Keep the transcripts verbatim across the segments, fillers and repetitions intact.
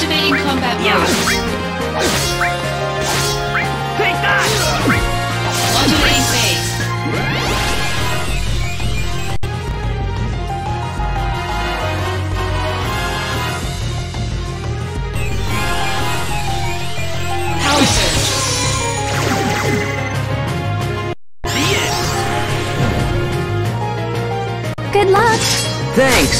Activating combat mode. Take that! Modulating phase. Power surge. Good luck! Thanks!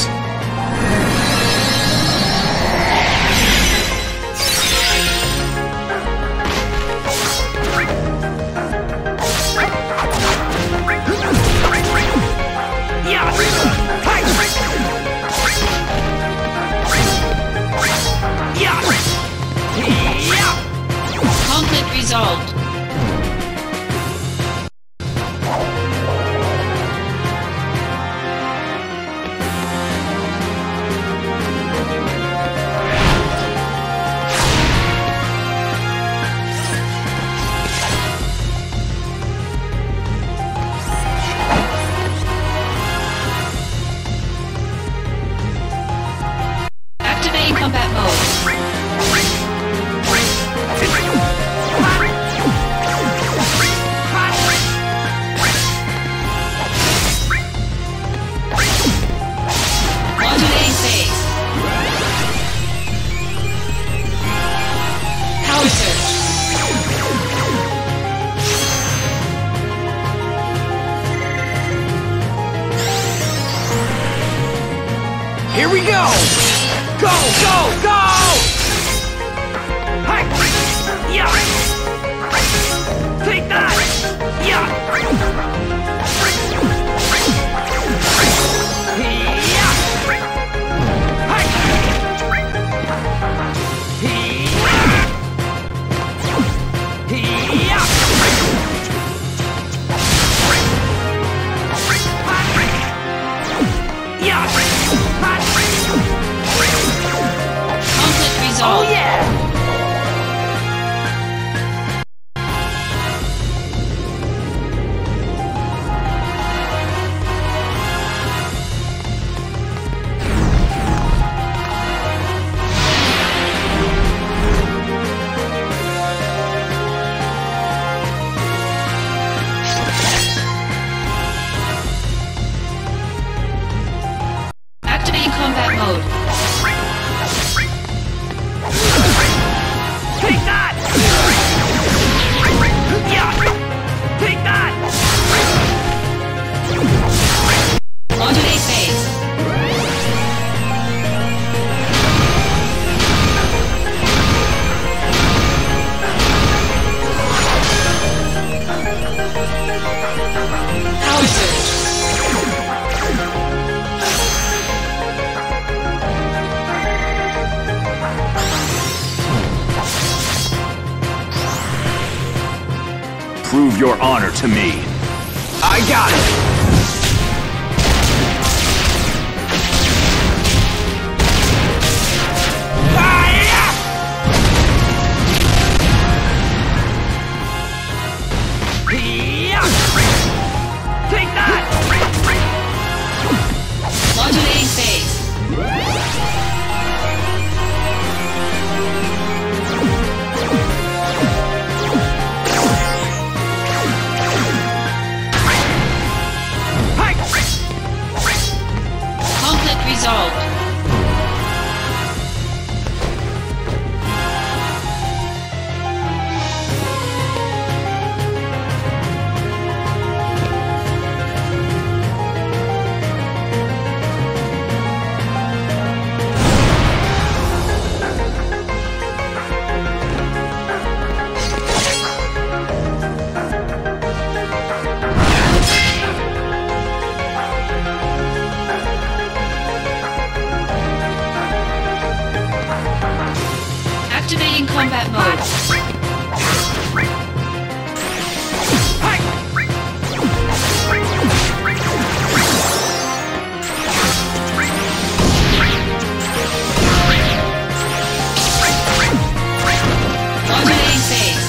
Conflict resolved. Activating combat mode. Modulating phase. Power surge. Here we go! Go, go, go! Hi! Yeah! Take that! Yeah! Yeah! Hi! Yeah! Yeah! Conflict resolved. Oh yeah! Activating combat mode. Take that! Yeah! Take that! Modulate phase. Power surge. Prove your honor to me. I got it! Take that! Modulating phase. Conflict resolved. Activating combat mode. Modulating phase.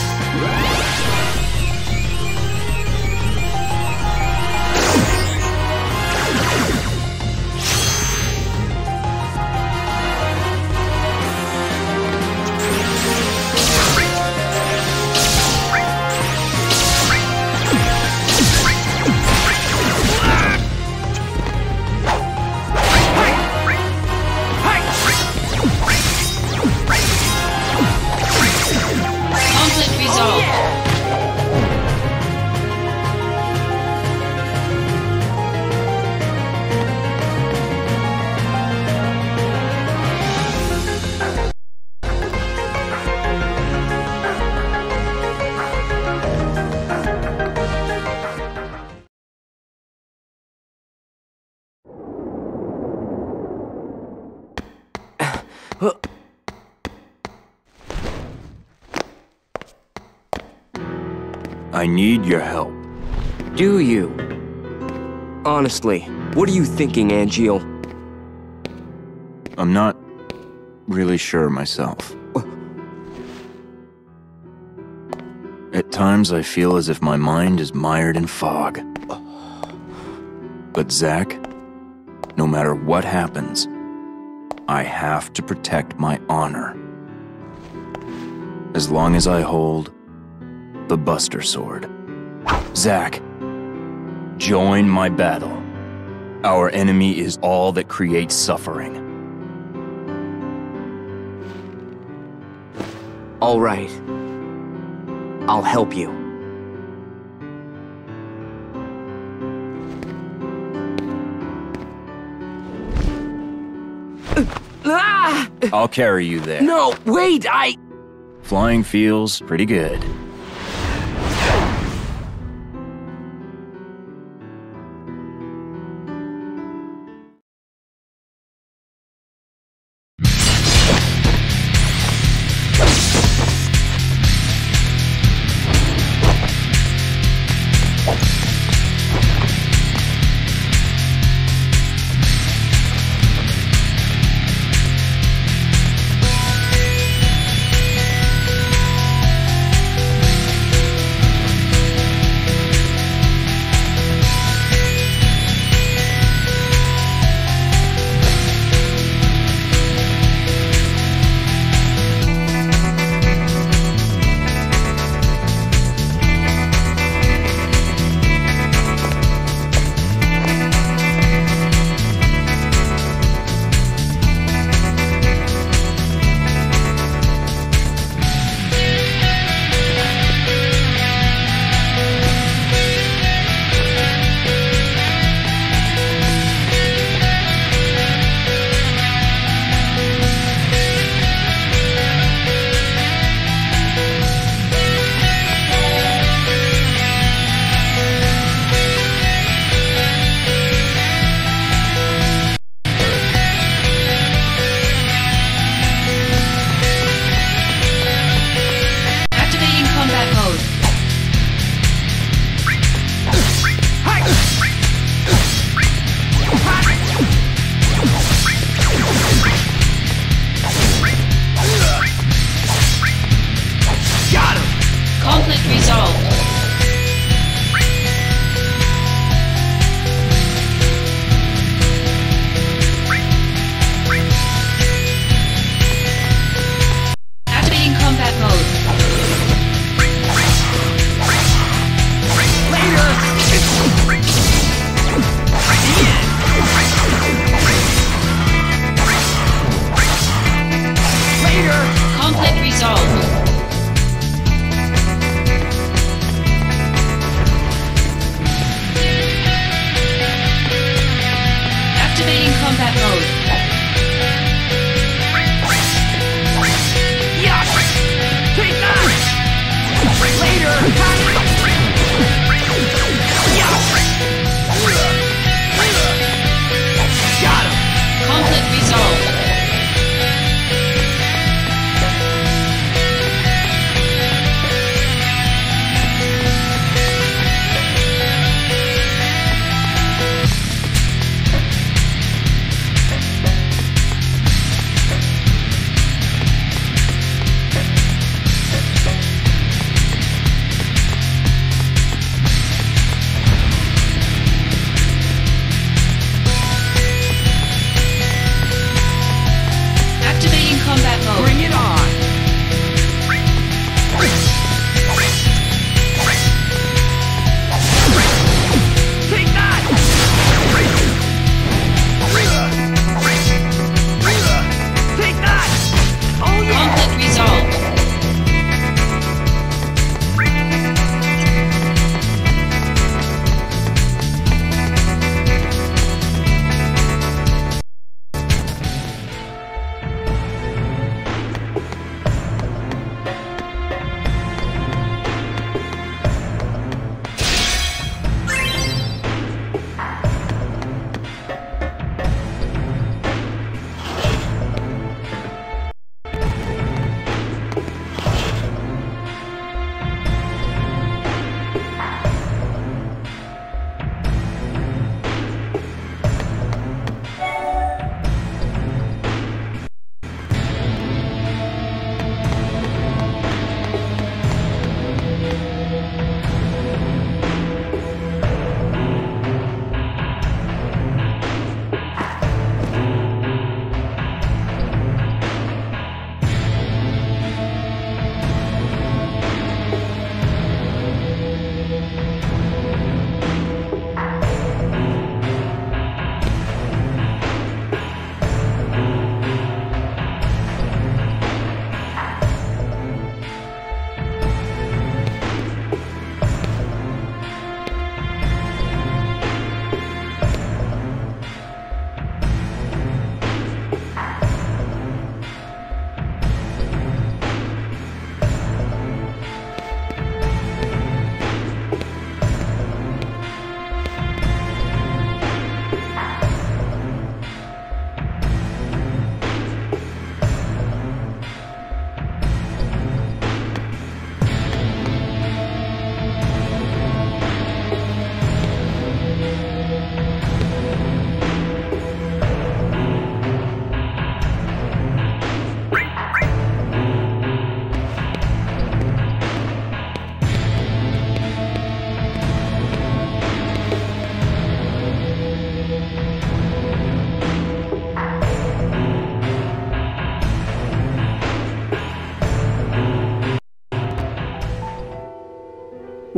I need your help. Do you? Honestly, what are you thinking, Angeal? I'm not really sure myself. At times I feel as if my mind is mired in fog. But Zack, no matter what happens, I have to protect my honor. As long as I hold the Buster Sword. Zack, join my battle. Our enemy is all that creates suffering. All right. I'll help you. Ah! I'll carry you there. No, wait, I... Flying feels pretty good.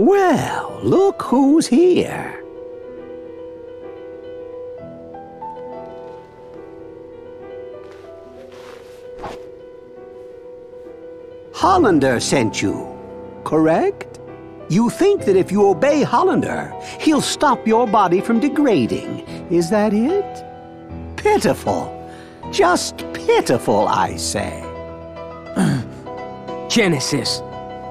Well, look who's here. Hollander sent you, correct? You think that if you obey Hollander, he'll stop your body from degrading. Is that it? Pitiful. Just pitiful, I say. Genesis.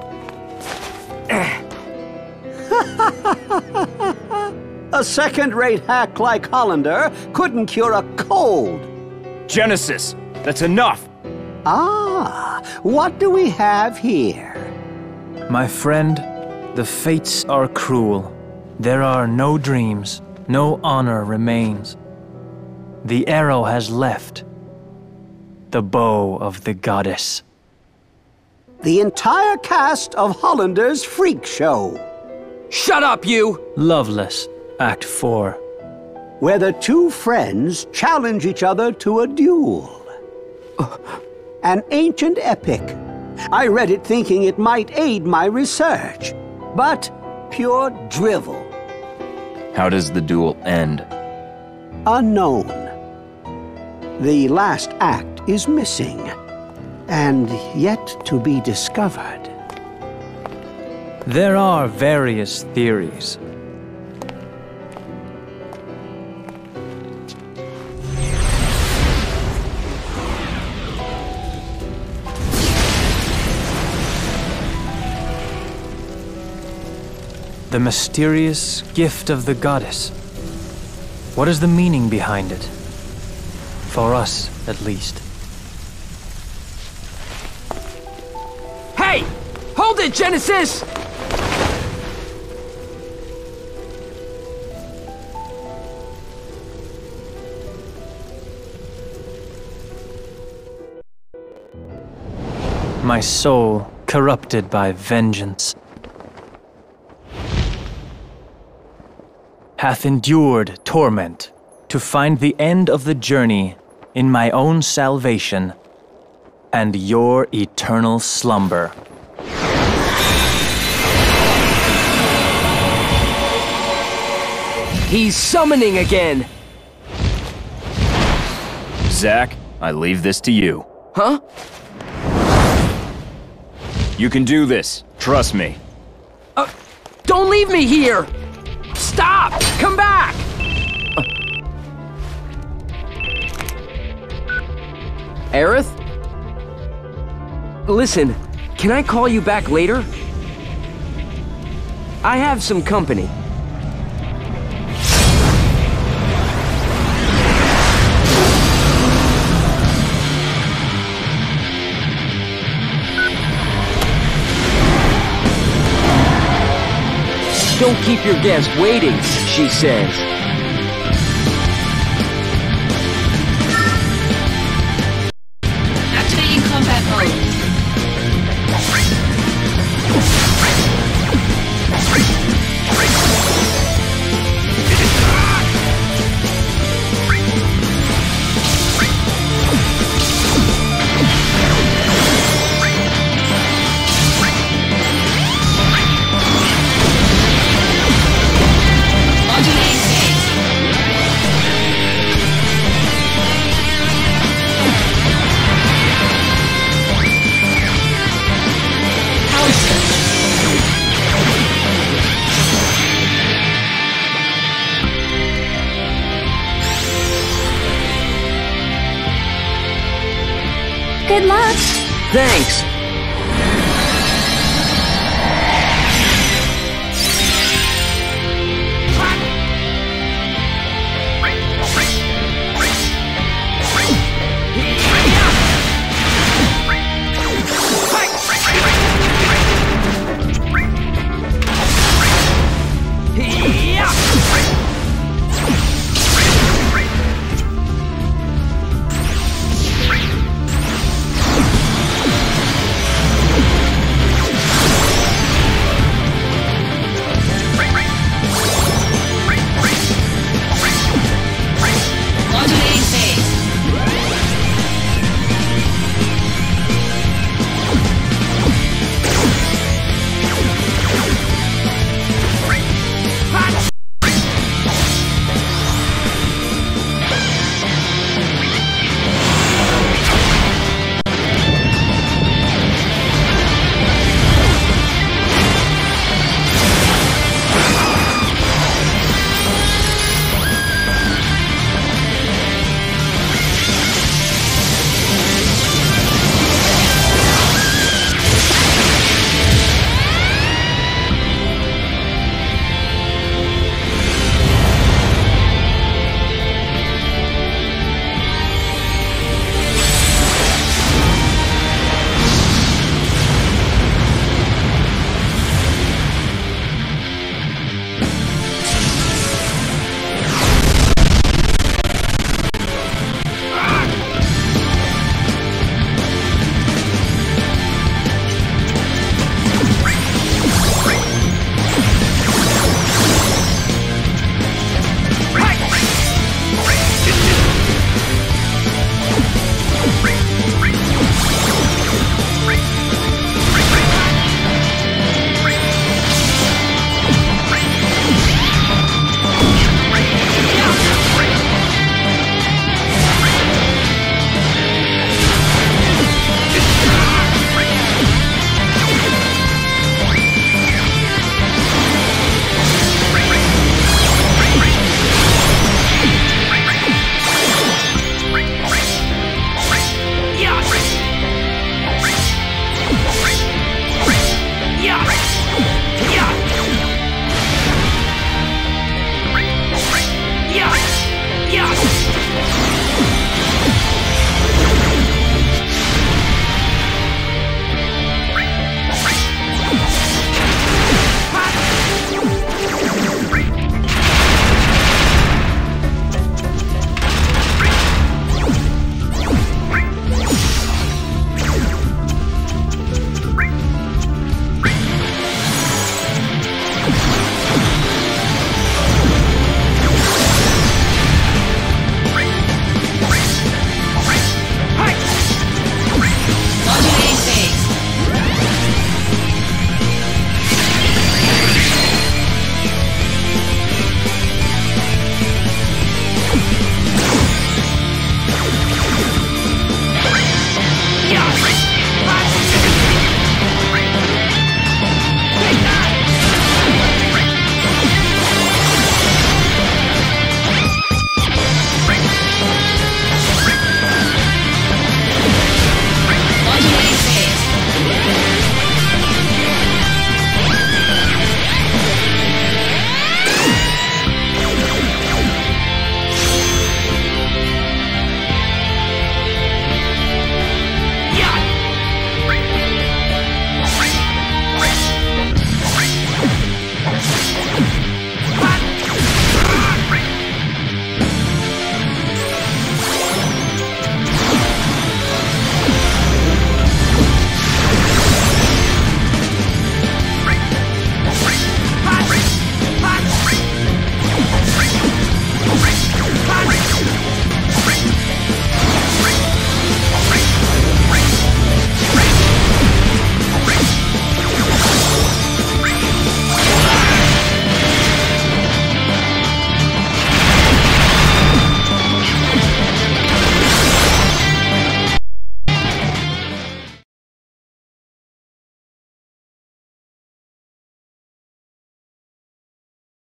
A second-rate hack like Hollander couldn't cure a cold. Genesis, that's enough! Ah, what do we have here? My friend, the fates are cruel. There are no dreams, no honor remains. The arrow has left the bow of the goddess. The entire cast of Hollander's Freak Show, Shut up, you! Loveless, Act four. where the two friends challenge each other to a duel. An ancient epic. I read it thinking it might aid my research, but pure drivel. How does the duel end? Unknown. The last act is missing, and yet to be discovered. There are various theories. The mysterious gift of the goddess. What is the meaning behind it? For us, at least. Hey! Hold it, Genesis! My soul corrupted by vengeance hath endured torment to find the end of the journey in my own salvation and your eternal slumber. He's summoning again! Zack, I leave this to you. Huh? You can do this. Trust me. Uh, don't leave me here! Stop! Come back! Uh. Aerith? Listen, can I call you back later? I have some company. Don't keep your guests waiting, she says. Activating combat mode. Good luck! Thanks!